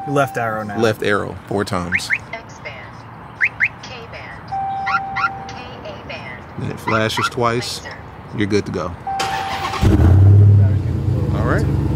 Left arrow now. Left arrow 4 times. X band, K band, KA band. Then it flashes twice. You're good to go. All right.